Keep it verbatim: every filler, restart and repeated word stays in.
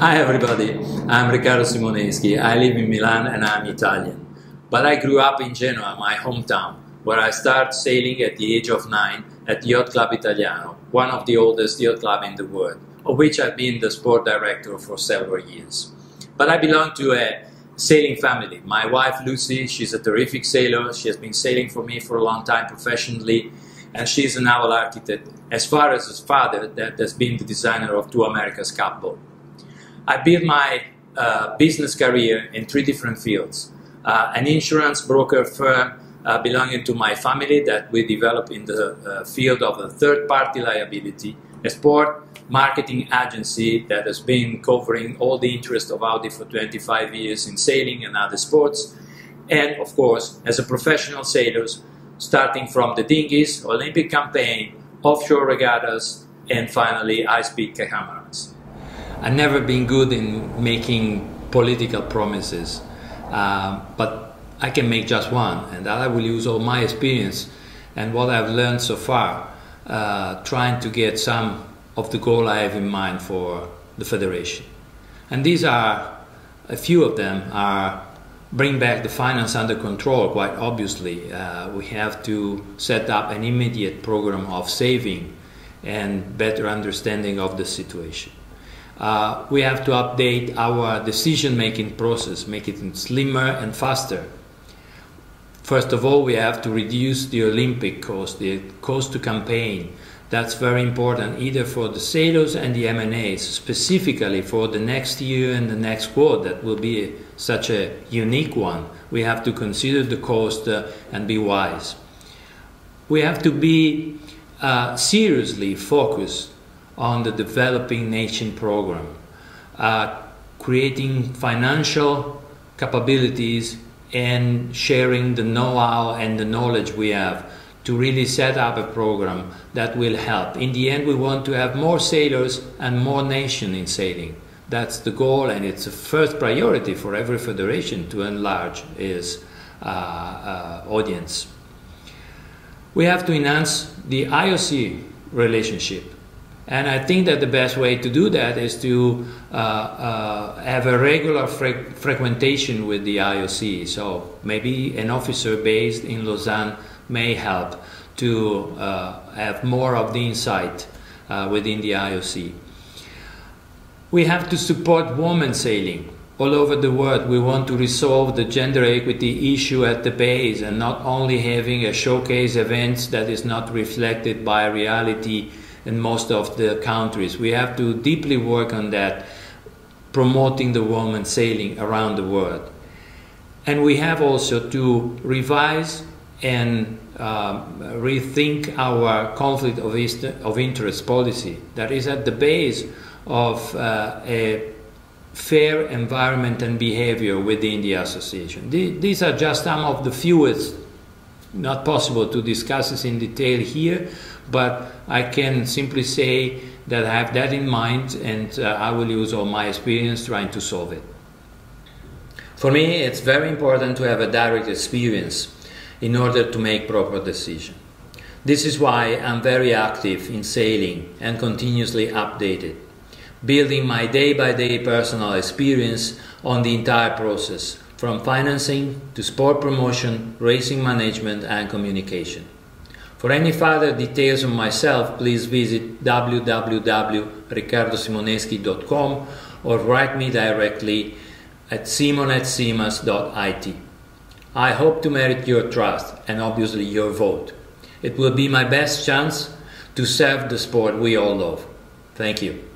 Hi everybody, I'm Riccardo Simoneschi. I live in Milan and I'm Italian. But I grew up in Genoa, my hometown, where I started sailing at the age of nine at Yacht Club Italiano, one of the oldest yacht clubs in the world, of which I've been the sport director for several years. But I belong to a sailing family. My wife Lucy, she's a terrific sailor. She has been sailing for me for a long time professionally, and she's a naval architect, as far as his father, that has been the designer of two America's Cup boat. I built my uh, business career in three different fields. Uh, an insurance broker firm uh, belonging to my family that we developed in the uh, field of a third-party liability, a sport marketing agency that has been covering all the interests of Audi for twenty-five years in sailing and other sports, and of course, as a professional sailor, starting from the dinghies, Olympic campaign, offshore regattas, and finally high-speed catamarans. I've never been good in making political promises, uh, but I can make just one, and I will use all my experience and what I've learned so far, uh, trying to get some of the goal I have in mind for the Federation. And these are, a few of them are bring back the finance under control, quite obviously. Uh, we have to set up an immediate program of saving and better understanding of the situation. Uh, we have to update our decision-making process, make it slimmer and faster. First of all, we have to reduce the Olympic cost, the cost to campaign. That's very important, either for the sailors and the M and As, specifically for the next year and the next squad. That will be a, such a unique one. We have to consider the cost uh, and be wise. We have to be uh, seriously focused on the Developing Nation program, uh, creating financial capabilities and sharing the know-how and the knowledge we have to really set up a program that will help. In the end, we want to have more sailors and more nation in sailing. That's the goal, and it's a first priority for every federation to enlarge its uh, uh, audience. We have to enhance the I O C relationship. And I think that the best way to do that is to uh, uh, have a regular fre frequentation with the I O C. So maybe an officer based in Lausanne may help to uh, have more of the insight uh, within the I O C. We have to support women sailing all over the world. We want to resolve the gender equity issue at the base and not only having a showcase event that is not reflected by reality in most of the countries. We have to deeply work on that, promoting the women sailing around the world. And we have also to revise and uh, rethink our conflict of, of interest policy that is at the base of uh, a fair environment and behavior within the association. These are just some of the fewest. Not possible to discuss this in detail here, but I can simply say that I have that in mind, and uh, I will use all my experience trying to solve it. For me, it's very important to have a direct experience in order to make proper decisions. This is why I'm very active in sailing and continuously updated, building my day-by-day personal experience on the entire process, from financing to sport promotion, racing management and communication. For any further details on myself, please visit w w w dot riccardo simoneschi dot com or write me directly at simon at simas dot I T. I hope to merit your trust and obviously your vote. It will be my best chance to serve the sport we all love. Thank you.